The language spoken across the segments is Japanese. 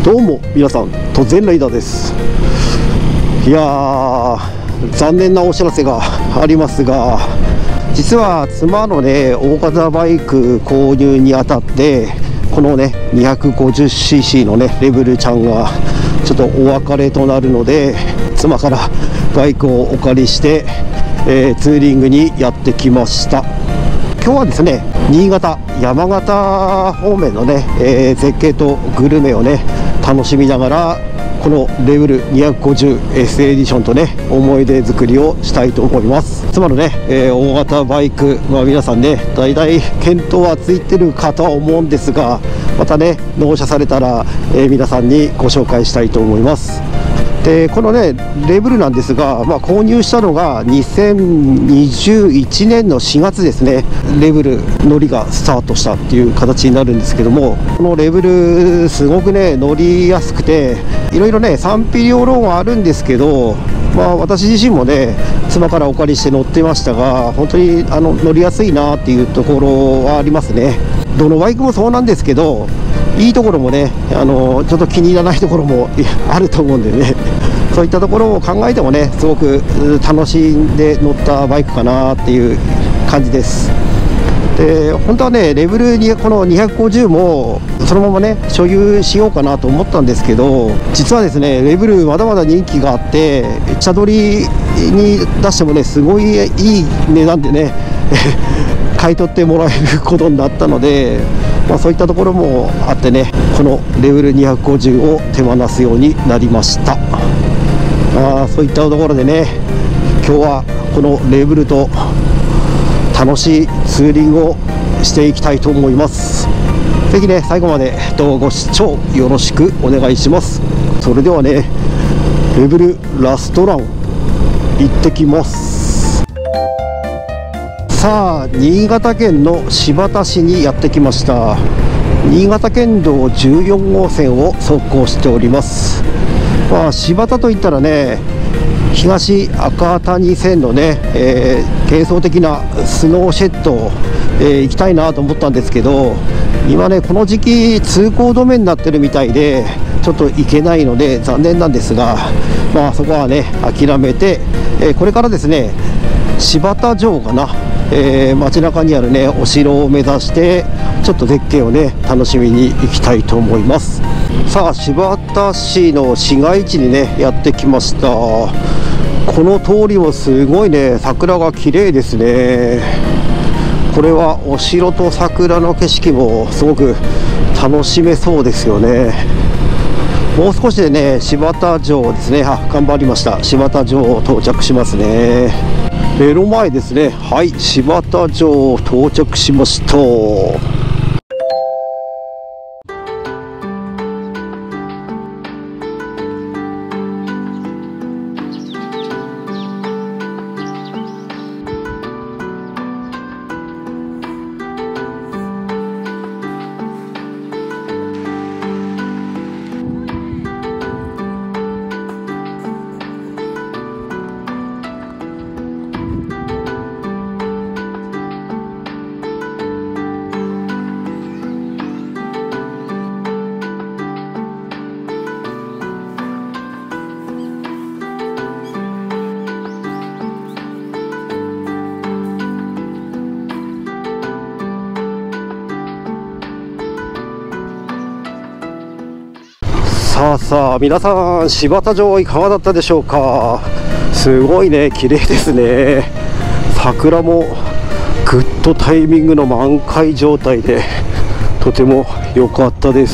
どうも皆さん、突然ライダーです。いやー、残念なお知らせがありますが、実は妻のね大型バイク購入にあたって、このね 250cc のねレベルちゃんがちょっとお別れとなるので、妻からバイクをお借りして、ツーリングにやってきました。今日はですね、新潟、山形方面のね、絶景とグルメをね楽しみながら、このレベル 250S エディションとね思い出作りをしたいと思います。妻のね、大型バイク、皆さんねだいたい見当はついてるかとは思うんですが、またね納車されたら、皆さんにご紹介したいと思います。でこのねレベルなんですが、購入したのが2021年の4月ですね。レベル乗りがスタートしたっていう形になるんですけども、このレベルすごくね乗りやすくて、いろいろね賛否両論はあるんですけど、私自身もね妻からお借りして乗ってましたが、本当に乗りやすいなっていうところはありますね。どのバイクもそうなんですけど、いいところもねちょっと気に入らないところもあると思うんでね、そういったところを考えてもねすごく楽しんで乗ったバイクかなっていう感じです。で本当はねレベルにこの250もそのままね所有しようかなと思ったんですけど、実はですねレベルまだまだ人気があって、茶取りに出してもねすごいいい値段でね買い取ってもらえることになったので、そういったところもあってね、このレベル250を手放すようになりました。そういったところでね、今日はこのレベルと楽しいツーリングをしていきたいと思います。ぜひね最後までご視聴よろしくお願いします。それではねレベルラストラン行ってきます。さあ、新潟県の新発田市にやってきました。新潟県道14号線を走行しております。新発田といったらね、東赤谷線のね、幻想的なスノーシェット、行きたいなと思ったんですけど、今ねこの時期通行止めになってるみたいでちょっと行けないので残念なんですが、そこはね諦めて、これからですね新発田城かな、街中にあるねお城を目指してちょっと絶景をね楽しみに行きたいと思います。さあ、新発田市の市街地にねやってきました。この通りもすごいね桜が綺麗ですね。これはお城と桜の景色もすごく楽しめそうですよね。もう少しでね新発田城ですね、頑張りました。新発田城到着しますね。目の前ですね。はい、新発田城到着しました。さあ皆さん、新発田城いかがだったでしょうか。すごいね綺麗ですね。桜もグッドタイミングの満開状態でとても良かったです。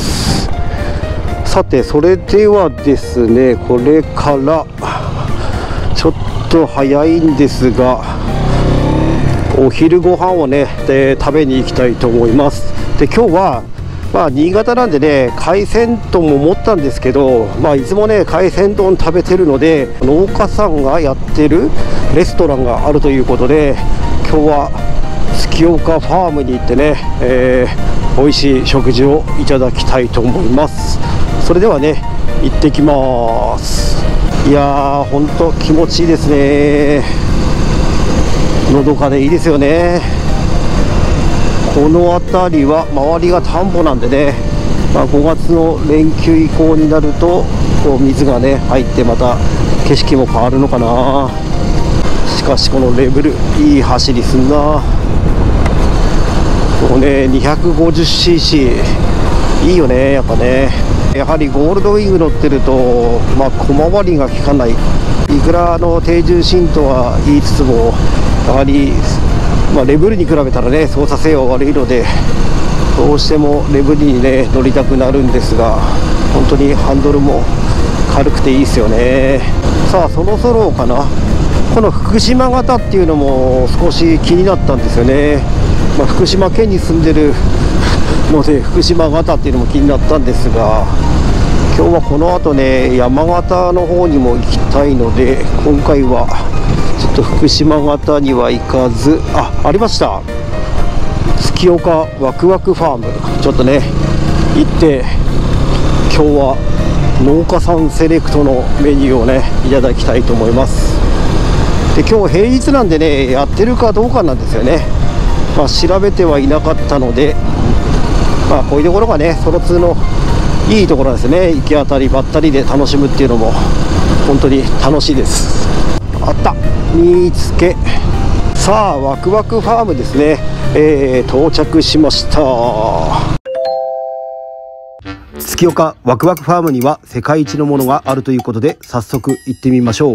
さて、それではですね、これからちょっと早いんですがお昼ご飯をね食べに行きたいと思います。で今日は新潟なんでね海鮮丼も持ったんですけど、いつもね海鮮丼食べてるので、農家さんがやってるレストランがあるということで、今日は月岡ファームに行ってね、美味しい食事をいただきたいと思います。それではね行ってきます。いやーほんと気持ちいいですね。のどかでいいですよね。この辺りは周りが田んぼなんでね、 5月の連休以降になるとこう水がね入ってまた景色も変わるのかな。しかしこのレベルいい走りすんな。こうね 250cc いいよね、やっぱね。やはりゴールドウィング乗ってると小回りが効かない。いくら低重心とは言いつつもやはりレベルに比べたらね操作性は悪いので、どうしてもレベルにね乗りたくなるんですが、本当にハンドルも軽くていいですよね。さあそろそろかな。この福島型っていうのも少し気になったんですよね。福島県に住んでるので福島型っていうのも気になったんですが、今日はこの後ね山形の方にも行きたいので、今回はちょっと福島型には行かず、ありました、月岡ワクワクファーム、ちょっとね行って今日は農家さんセレクトのメニューをねいただきたいと思います。で今日平日なんでねやってるかどうかなんですよね。調べてはいなかったので、こういうところがねソロ2のいいところですね。行き当たりばったりで楽しむっていうのも本当に楽しいです。あった、見つけ。さあワクワクファームですね、到着しました。月岡ワクワクファームには世界一のものがあるということで、早速行ってみましょう。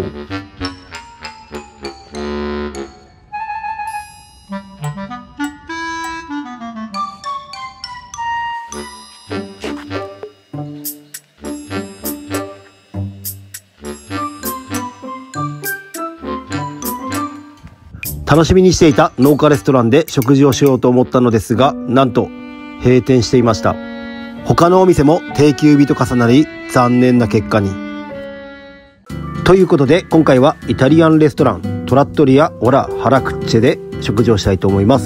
楽しみにしていた農家レストランで食事をしようと思ったのですが、なんと閉店していました。他のお店も定休日と重なり残念な結果に。ということで今回はイタリアンレストラントラットリアオラハラクッチェで食事をしたいと思います。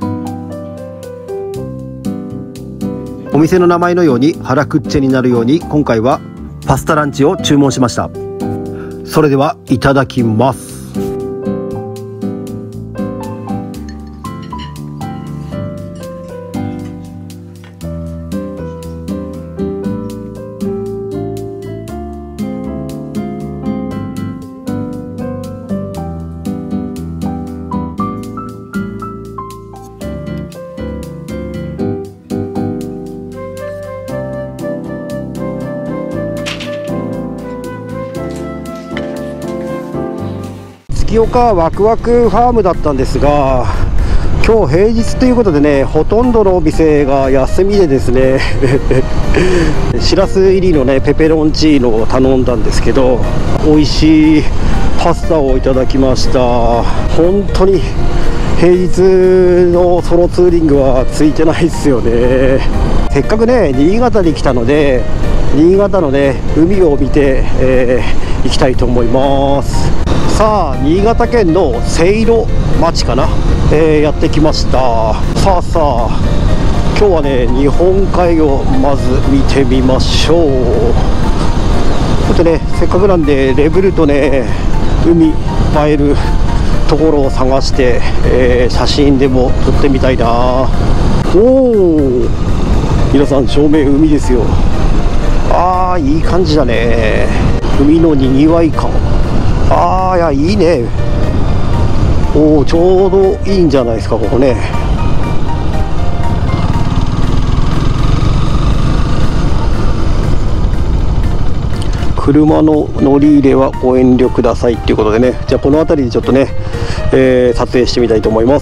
お店の名前のようにハラクッチェになるように、今回はパスタランチを注文しました。それではいただきます。月岡ワクワクファームだったんですが、今日平日ということでねほとんどのお店が休みでですねしらす入りのねペペロンチーノを頼んだんですけど、美味しいパスタをいただきました。本当に平日のソロツーリングはついてないですよね。せっかくね新潟に来たので、新潟のね海を見て、行きたいと思います。さあ新潟県の聖路町かな、やってきました。さあ今日はね日本海をまず見てみましょう。ちょっとねせっかくなんでレベルとね海映えるところを探して、写真でも撮ってみたいな。皆さん正面海ですよ。いい感じだね。海のにぎわい感。いやいいね。ちょうどいいんじゃないですかここね。車の乗り入れはご遠慮くださいっていうことでね、じゃあこの辺りでちょっとね、撮影してみたいと思います。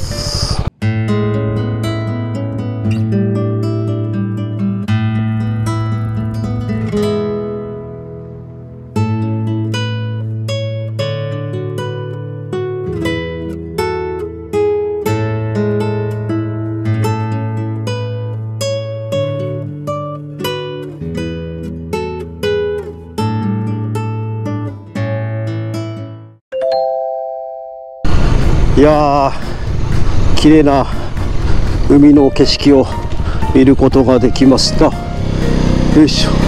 いやー綺麗な海の景色を見ることができました。よいしょ。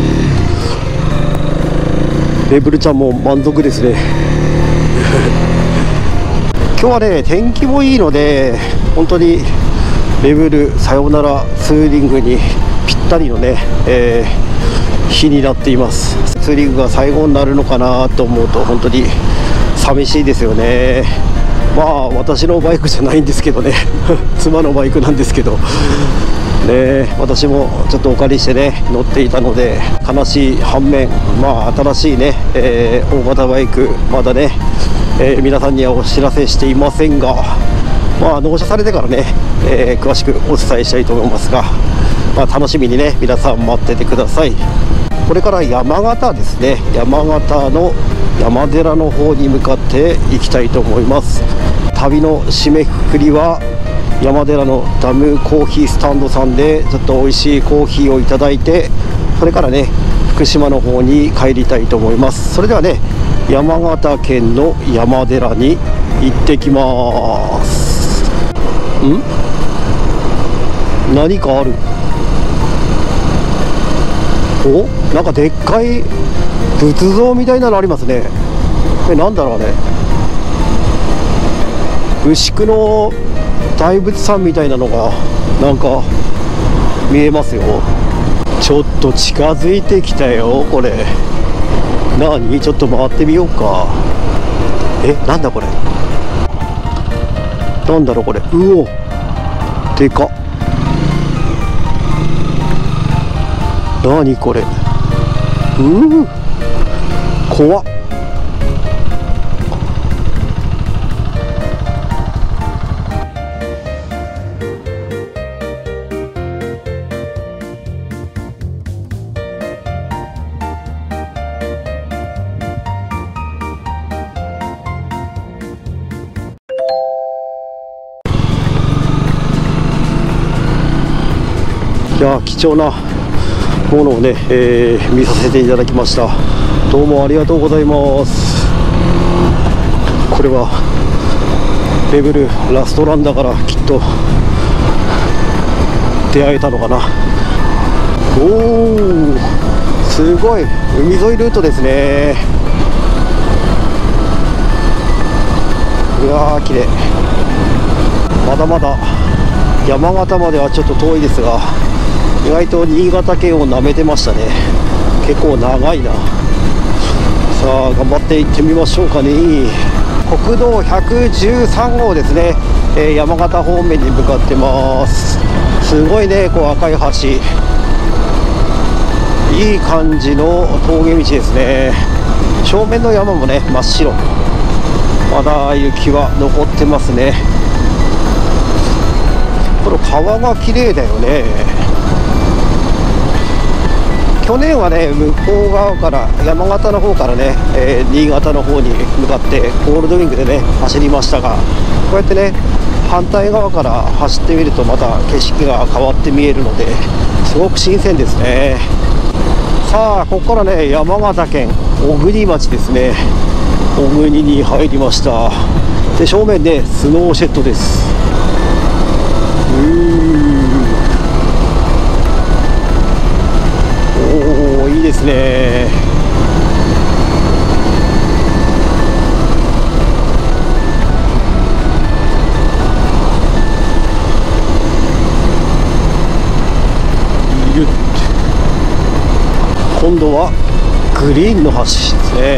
レブルちゃんも満足ですね今日はね天気もいいので、本当にレベルさよならツーリングにぴったりのね、日になっています。ツーリングが最後になるのかなと思うと本当に寂しいですよね。まあ私のバイクじゃないんですけどね妻のバイクなんですけどね、私もちょっとお借りしてね乗っていたので悲しい反面、まあ新しいね、大型バイクまだね、皆さんにはお知らせしていませんが、まあ納車されてからね、詳しくお伝えしたいと思いますが、まあ、楽しみにね皆さん待っててください。これから山形ですね、山形の山寺の方に向かって行きたいと思います。旅の締めくくりは山寺のダムコーヒースタンドさんでちょっと美味しいコーヒーをいただいて、それからね福島の方に帰りたいと思います。それではね山形県の山寺に行ってきます。何かある。お、なんかでっかい仏像みたいなのありますね。なんだろうね、牛久の大仏さんみたいなのがなんか見えますよ。ちょっと近づいてきたよ。これ何、ちょっと回ってみようか。なんだこれ、なんだろうこれ。うお、でかっ。何これ、怖っ。いや貴重なものをね、見させていただきました。どうもありがとうございます。これはレベルラストランだからきっと出会えたのかな。おお、すごい海沿いルートですね。いやー綺麗。まだまだ山形まではちょっと遠いですが、意外と新潟県を舐めてましたね。結構長いな。さあ頑張って行ってみましょうかね。国道113号ですね、山形方面に向かってます。すごいね、こう赤い橋、いい感じの峠道ですね。正面の山もね真っ白、まだ雪は残ってますね。この川が綺麗だよね。去年はね向こう側から山形の方からね、新潟の方に向かってゴールドウィングでね走りましたが、こうやってね反対側から走ってみるとまた景色が変わって見えるのですごく新鮮ですね。さあここからね山形県小国町ですね。小国に入りました。で正面ねスノーシェットです。おおいいですね。今度はグリーンの橋ですね。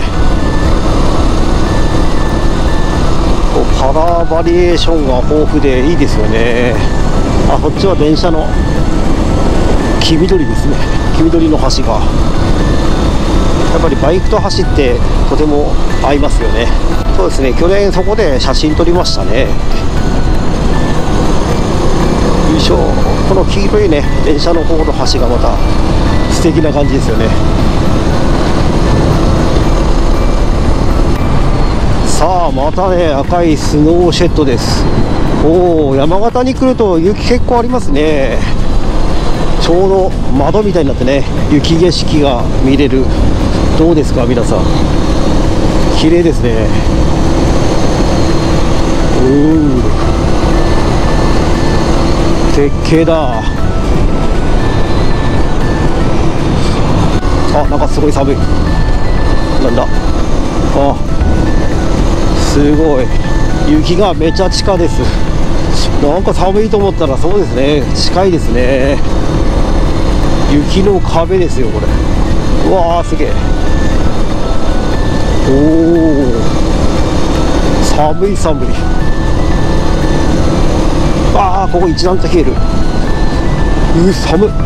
カラーバリエーションが豊富でいいですよね。あ、こっちは電車の黄緑ですね。黄緑の橋がやっぱりバイクと走ってとても合いますよね。そうですね、去年そこで写真撮りましたね。よいしょ。この黄色いね電車の方の橋がまた素敵な感じですよね。さあまたね赤いスノーシェットです。おお、山形に来ると雪結構ありますね。ちょうど窓みたいになってね雪景色が見れる。どうですか皆さん、綺麗ですね。絶景だ。あ、なんかすごい寒い。なんだ、あ、すごい雪がめちゃ近です。なんか寒いと思ったらそうですね、近いですね。 雪の壁ですよこれ。うわーすげえ。おお、寒い寒い。ああ、ここ一段と冷える。寒っ。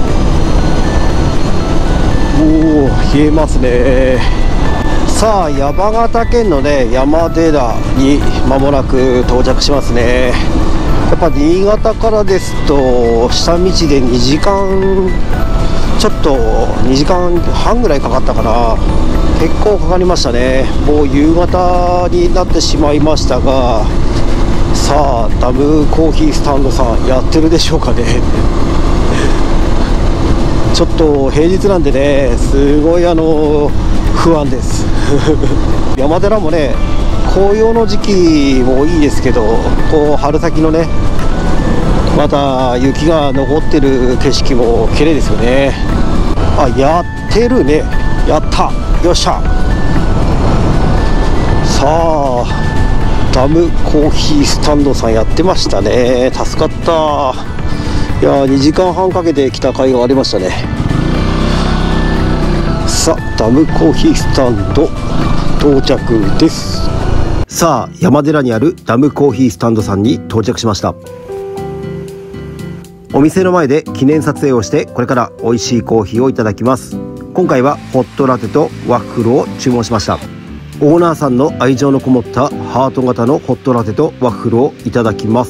おお、冷えますね。さあ、山形県のね山寺に間もなく到着しますね。やっぱ新潟からですと下道で2時間ちょっと、2時間半ぐらいかかったかな。結構かかりましたね。もう夕方になってしまいましたが、さあダムコーヒースタンドさんやってるでしょうかね。ちょっと平日なんでね、すごい不安です。山寺もね、紅葉の時期もいいですけど、こう春先のねまた雪が残ってる景色も綺麗ですよね。あ、やってるね。やった、よっしゃ。さあダムコーヒースタンドさんやってましたね。助かった。いや、2時間半かけて来た甲斐がありましたね。さあダムコーヒースタンド到着です。さあ山寺にあるダムコーヒースタンドさんに到着しました。お店の前で記念撮影をして、これから美味しいコーヒーをいただきます。今回はホットラテとワッフルを注文しました。オーナーさんの愛情のこもったハート型のホットラテとワッフルをいただきます。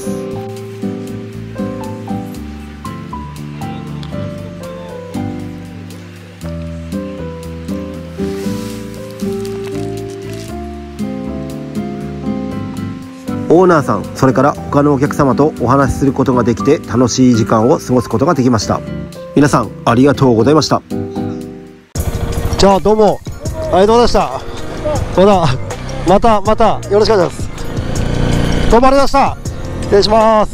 オーナーさん、それから他のお客様とお話しすることができて、楽しい時間を過ごすことができました。皆さんありがとうございました。じゃあどうもありがとうございました。またよろしくお願いします。どうもありがとうございました。失礼します。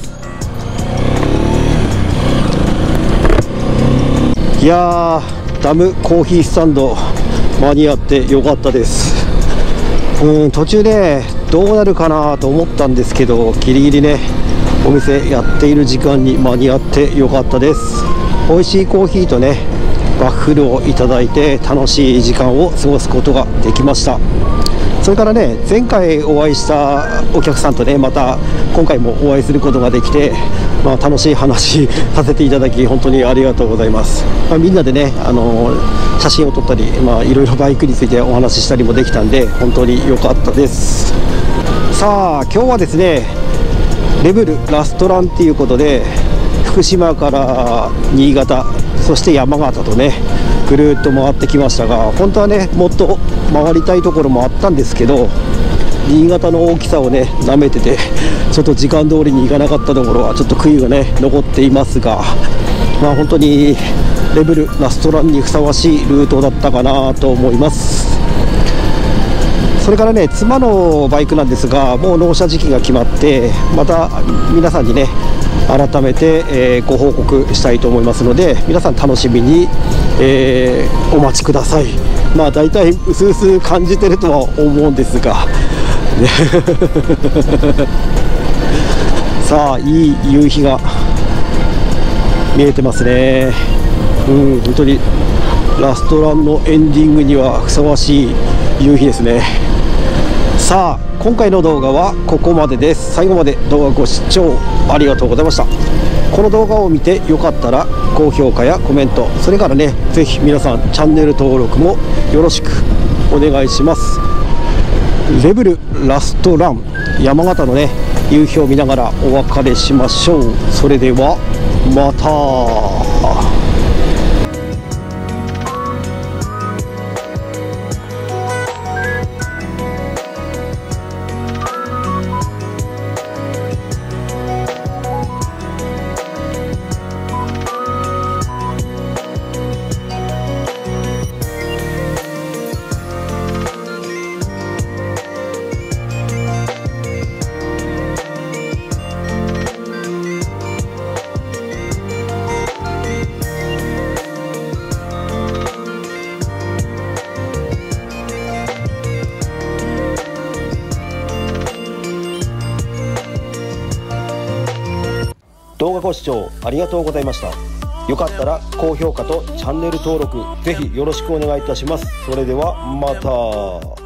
いやー、ダムコーヒースタンド間に合ってよかったです。途中ねどうなるかなと思ったんですけど、ギリギリねお店やっている時間に間に合ってよかったです。美味しいコーヒーとねワッフルをいただいて楽しい時間を過ごすことができました。それからね、前回お会いしたお客さんとねまた今回もお会いすることができて、楽しい話させていただき本当にありがとうございます。みんなでね写真を撮ったり、いろいろバイクについてお話ししたりもできたんで本当に良かったです。さあ今日はですねレベルラストランっていうことで、福島から新潟そして山形とねぐるっと回ってきましたが、本当はねもっと回りたいところもあったんですけど、新潟の大きさをね舐めててちょっと時間通りに行かなかったところはちょっと悔いがね残っていますが、本当にレベルラストランにふさわしいルートだったかなと思います。それからね妻のバイクなんですが、もう納車時期が決まって、また皆さんにね改めて、ご報告したいと思いますので、皆さん楽しみに、お待ちください。だいたいうすうす感じてるとは思うんですが、ね、さあいい夕日が見えてますね。本当にラストランのエンディングにはふさわしい夕日ですね。さあ今回の動画はここまでです。最後まで動画ご視聴ありがとうございました。この動画を見てよかったら高評価やコメント、それからねぜひ皆さんチャンネル登録もよろしくお願いします。レベルラストラン、山形のね夕日を見ながらお別れしましょう。それではまた。動画ご視聴ありがとうございました。 よかったら高評価とチャンネル登録ぜひよろしくお願いいたします。それではまた。